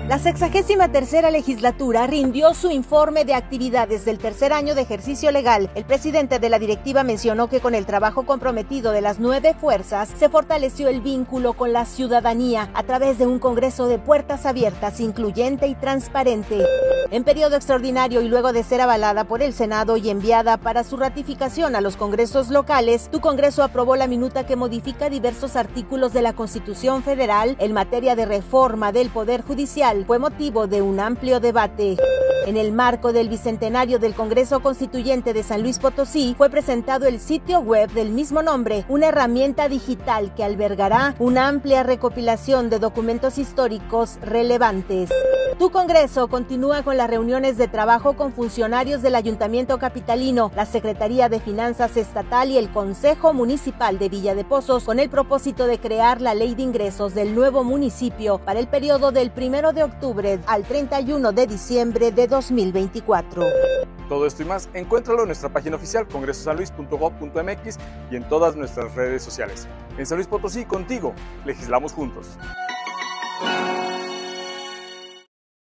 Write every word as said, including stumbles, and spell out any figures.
La sexagésima tercera legislatura rindió su informe de actividades del tercer año de ejercicio legal. El presidente de la directiva mencionó que con el trabajo comprometido de las nueve fuerzas se fortaleció el vínculo con la ciudadanía a través de un Congreso de puertas abiertas, incluyente y transparente. En periodo extraordinario y luego de ser avalada por el Senado y enviada para su ratificación a los congresos locales, tu Congreso aprobó la minuta que modifica diversos artículos de la Constitución Federal en materia de reforma del Poder Judicial. Fue motivo de un amplio debate. En el marco del bicentenario del Congreso Constituyente de San Luis Potosí, fue presentado el sitio web del mismo nombre, una herramienta digital que albergará una amplia recopilación de documentos históricos relevantes. Tu Congreso continúa con las reuniones de trabajo con funcionarios del Ayuntamiento Capitalino, la Secretaría de Finanzas Estatal y el Consejo Municipal de Villa de Pozos, con el propósito de crear la ley de ingresos del nuevo municipio para el periodo del primero de octubre al treinta y uno de diciembre de dos mil veinticuatro. Todo esto y más, encuéntralo en nuestra página oficial congreso san luis punto gob punto m x y en todas nuestras redes sociales. En San Luis Potosí, contigo, legislamos juntos.